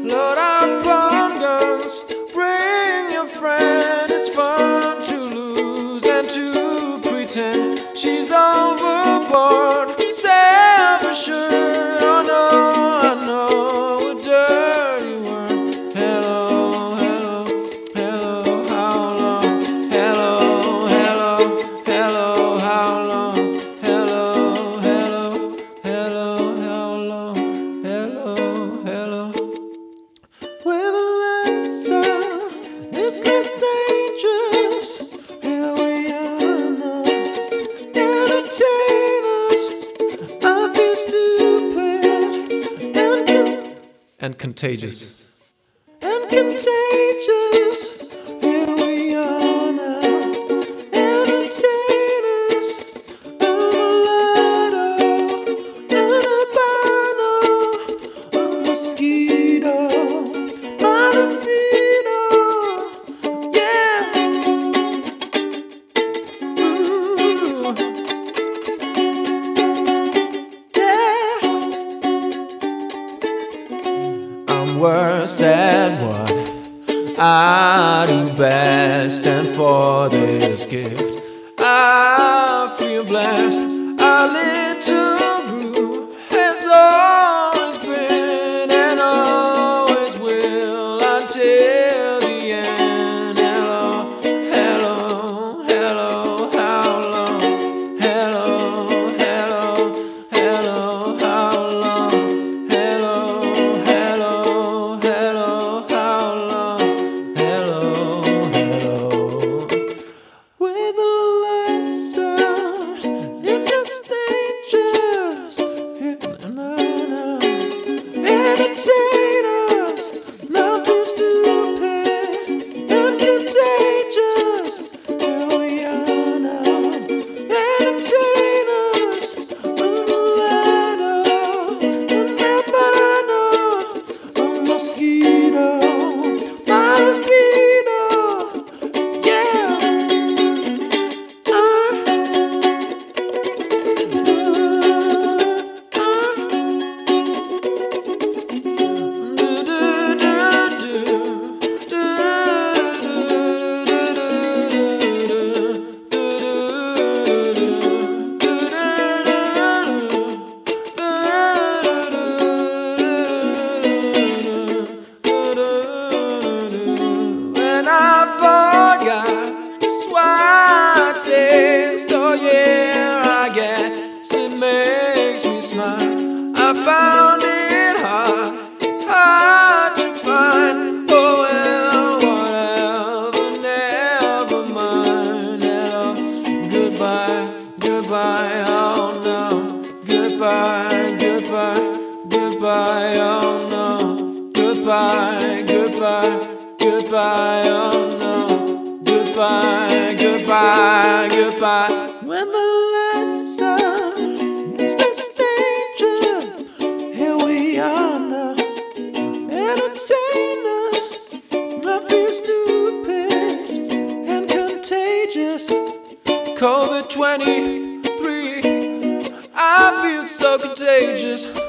load up on guns, bring your friend. It's fun to lose and to pretend she's overboard, self-assured. Oh no, I know a dirty word. Hello, hello, hello, how long? Hello, hello, hello, how long? Hello, hello, hello, how long? Hello, hello. Where the lights are, it's less dangerous. Here we are now, entertainers. I feel stupid and contagious. And contagious. Here we are now, entertainers. A mulatto, an albino, a mosquito, my libido, yeah. Ooh. Yeah. I'm worse at what I do best, and for this gift I feel blessed. Our little group has always been and always will until the end. Hello, hello, hello, how long? Hello, hello, hello, how long? Hello, hello, hello, how long? Hello, hello. Where the lights are, it's just dangerous. Entertainers, nothing stupid and contagious. Here we are now, entertainers. A mulatto, an albino, a mosquito, my libido, yeah. When I forgot just why I taste, oh yeah, I guess it makes me smile. I found it hard, it's hard to find. Oh well, whatever, never mind. Hello, goodbye, goodbye, oh no. Goodbye, goodbye, goodbye, oh no. Goodbye, goodbye, goodbye, oh no. Goodbye, goodbye, goodbye. When the lights are, it's less dangerous. Here we are now, entertainers. I feel stupid and contagious. COVID-23, I feel so contagious.